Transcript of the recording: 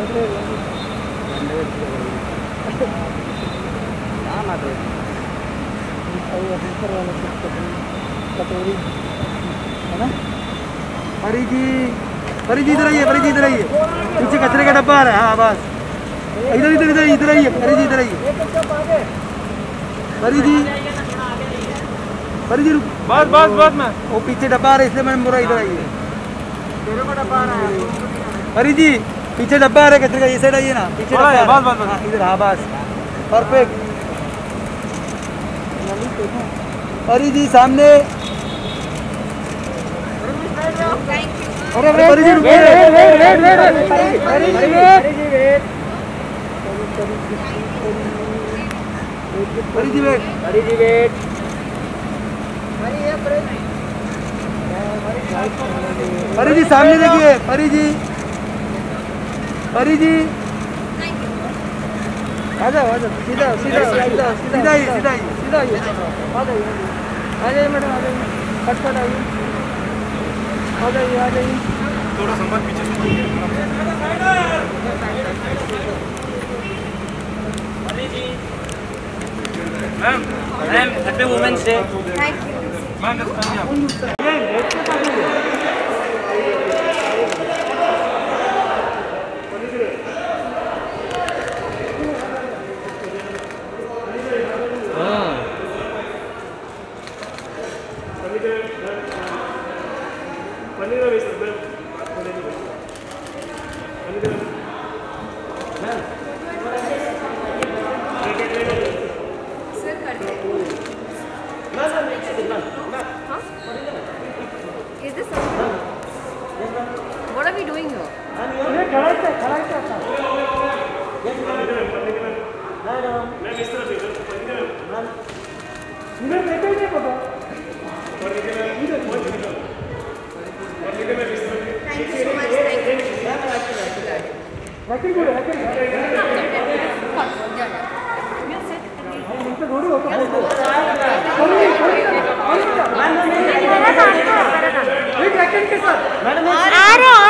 कटोरी है ना। परी जी इधर आइए, परी जी इधर आइए, पीछे कचरे का डब्बा आ रहा है। हाँ बस इधर इधर इधर इधर आइए, परी जी इधर आइए, परी जी बस बस बस मैं वो पीछे डब्बा आ रहा है इसलिए मैंने बोला इधर आइए। परी जी पीछे डब्बा आ रहा है कचरे का, ये साइड आइए ना, पीछे डब्बा बस बस बस इधर। हाँ बस परफेक्ट। परी जी सामने। अरे परी जी वेट परी जी सामने देखिए, परी जी आ जाओ सीधा सीधा सीधा सीधा ही सीधा ही सीधा ही आ जाइए मैडम, आ जाइए, फटफट आइए, आ जाइए थोड़ा संभाल पीछे ma'am happy women's day. Thank you ma'am Is this something? What are we doing here? Thank you so much. Thank you. आ रहा